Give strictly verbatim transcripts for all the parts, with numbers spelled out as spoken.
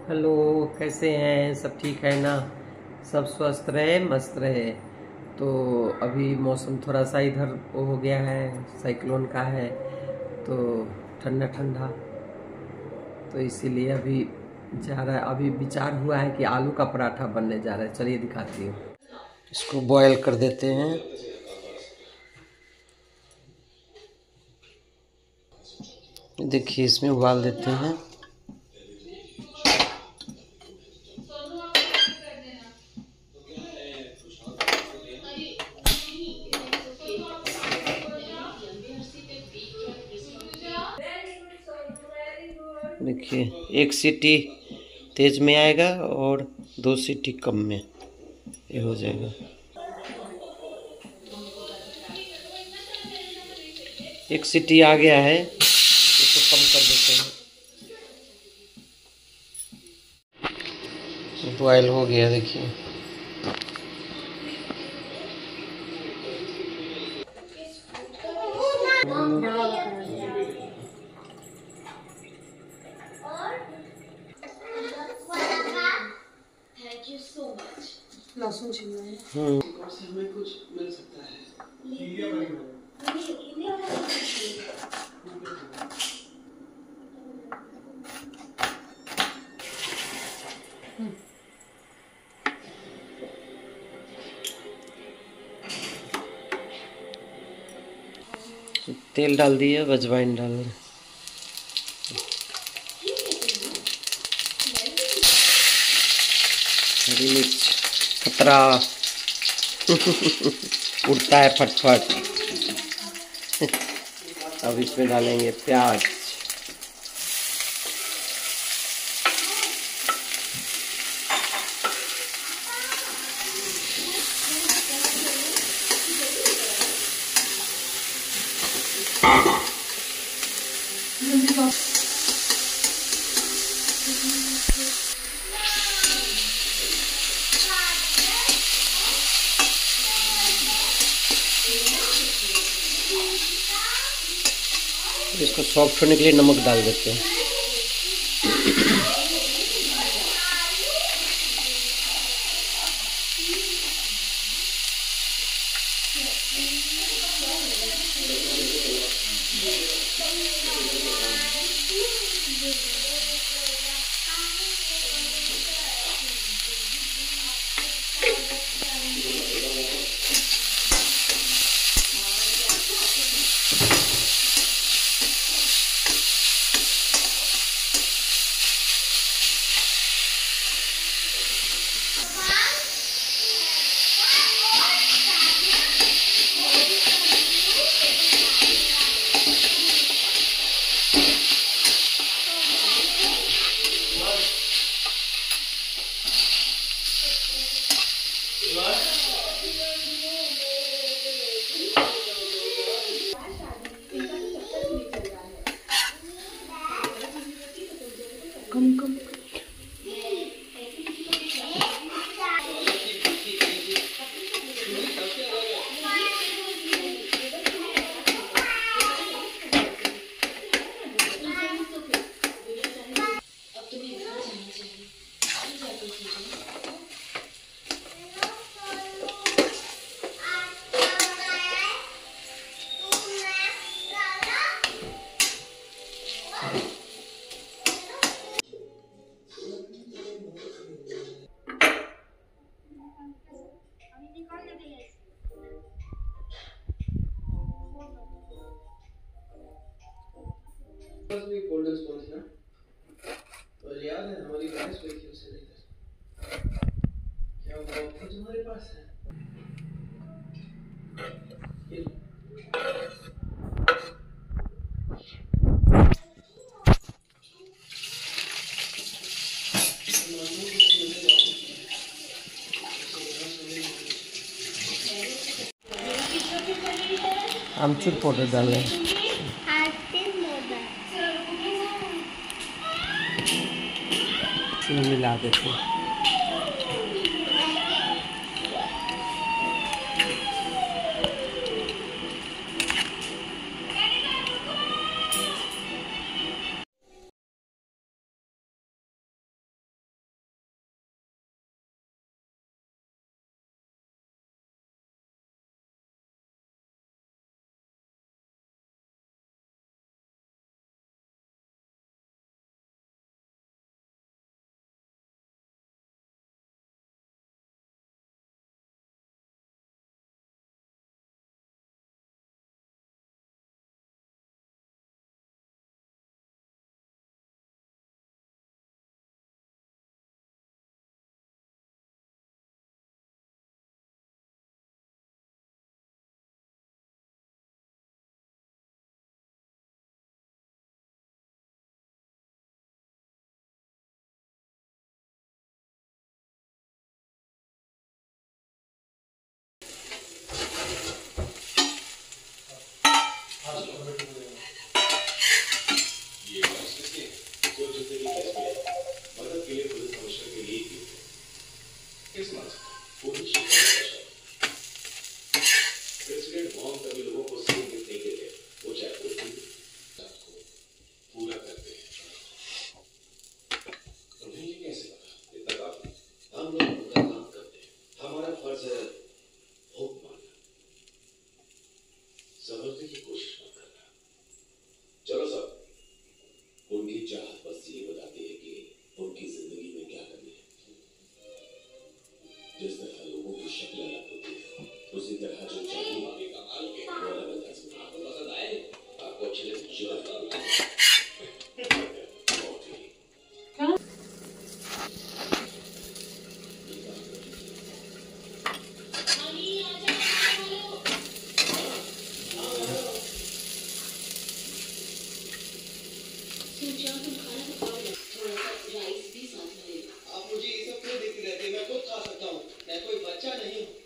Hello, कैसे हैं? सब ठीक है ना? सब स्वस्थ रहे, मस्त रहे। तो अभी मौसम थोड़ा सा इधर वो हो गया है, साइक्लोन का है, तो ठंडा ठंडा, तो इसीलिए अभी जा रहा है। अभी विचार हुआ है कि आलू का पराठा बनने जा रहा है। चलिए दिखाती हूँ। इसको बॉयल कर देते हैं। देखिए, इसमें उबाल देते हैं। देखिए, एक सीटी तेज में आएगा और दो सीटी कम में, ये हो जाएगा। एक सीटी आ गया है, इसको कम कर देते हैं। बॉयल हो गया, देखिए। लहसुन छिलना है। हम्म हमें कुछ मिल सकता है। तेल डाल दिए, अजवाइन डाल दिए। हरी मिर्च खतरा उड़ता है फटफट। अब इसमें डालेंगे प्याज। इसको सॉफ्ट होने के लिए नमक डाल देते हैं। कम कम गोल्डन स्पॉन्ज ना, और याद है हमारी भैंस हुई थी उससे लेकर, क्या वो तो तुम्हारे पास है? ये आमचूर पाउडर डालें। मिला देते हैं। बच्चा नहीं हूँ।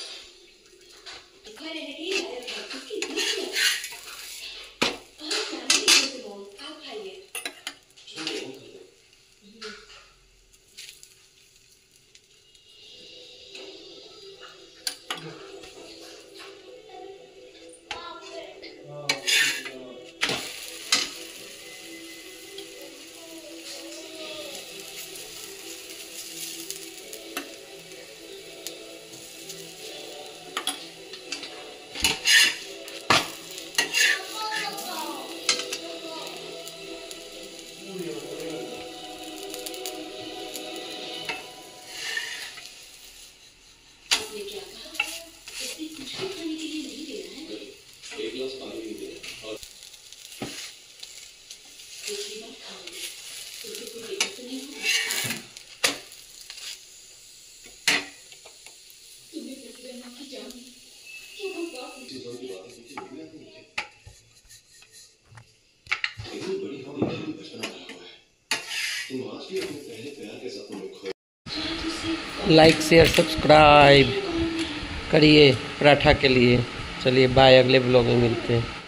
लाइक शेयर सब्सक्राइब करिए पराठा के लिए। चलिए बाय, अगले ब्लॉग में मिलते हैं।